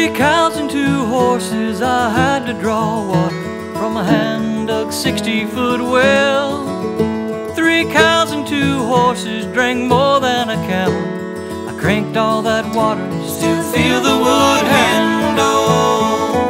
3 cows and 2 horses, I had to draw water from a hand-dug 60-foot well. 3 cows and 2 horses drank more than a camel. I cranked all that water, still feel the wood handle.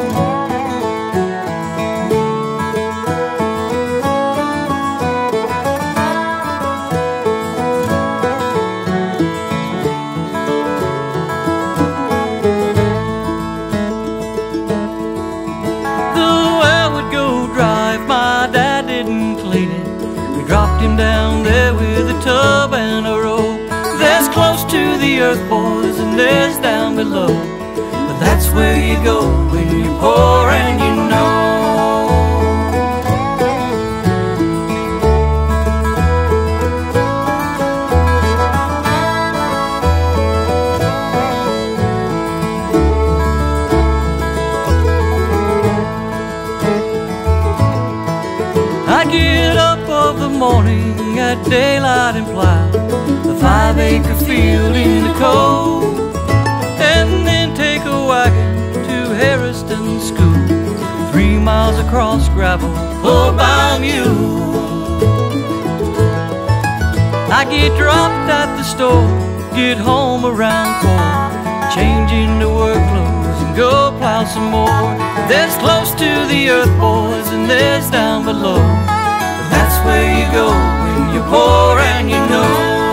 Dropped him down there with a tub and a rope. There's close to the earth, boys, and there's down below. But that's where you go when you're poor and you know. I'd get up of the morning at daylight and plow the 5-acre field in the cold, and then take a wagon to Harriston School, 3 miles across gravel pulled by a mule. I get dropped at the store, get home around 4, change into work clothes and go plow some more. There's close to the earth, boys, and there's down below. That's where you go when you're poor and you know.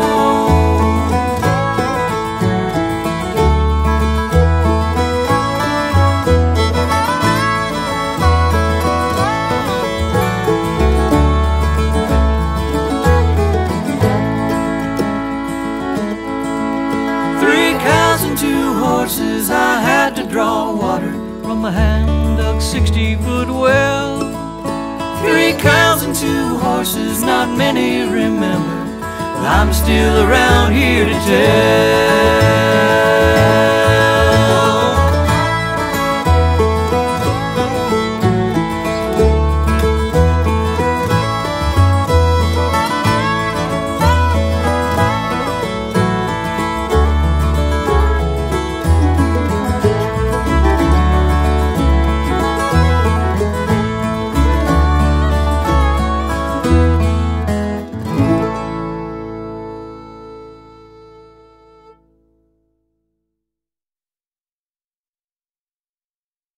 3 cows and 2 horses, I had to draw water from a hand-dug 60-foot well. 3 cows and 2 horses, not many remember, but I'm still around here to tell.